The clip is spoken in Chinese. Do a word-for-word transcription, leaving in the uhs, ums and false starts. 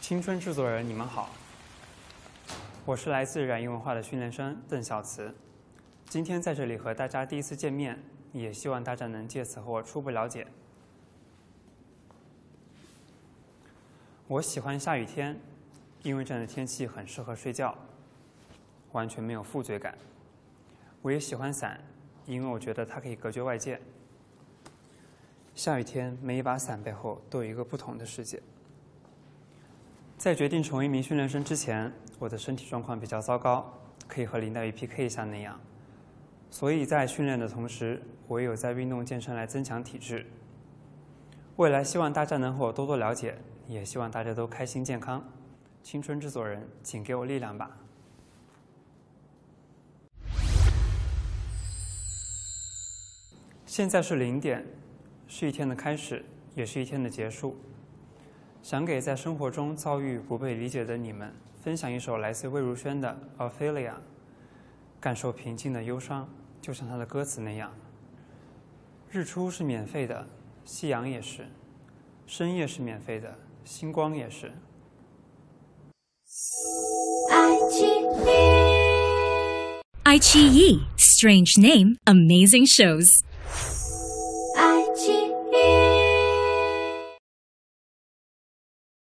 青春制作人，你们好，我是来自冉音文化的训练生邓小慈。今天在这里和大家第一次见面，也希望大家能借此和我初步了解。我喜欢下雨天，因为这样的天气很适合睡觉，完全没有负罪感。我也喜欢伞，因为我觉得它可以隔绝外界。下雨天，每一把伞背后都有一个不同的世界。在决定成为一名训练生之前，我的身体状况比较糟糕，可以和林黛玉 P K 一下那样。所以在训练的同时，我也有在运动健身来增强体质。未来希望大家能和我多多了解，也希望大家都开心健康。青春制作人，请给我力量吧。现在是零点，是一天的开始，也是一天的结束。想给在生活中遭遇不被理解的你们分享一首来自魏如萱的《Ophelia》，感受平静的忧伤，就像它的歌词那样。日出是免费的，夕阳也是；深夜是免费的，星光也是。 爱奇艺，爱奇艺 ，Strange name, amazing shows.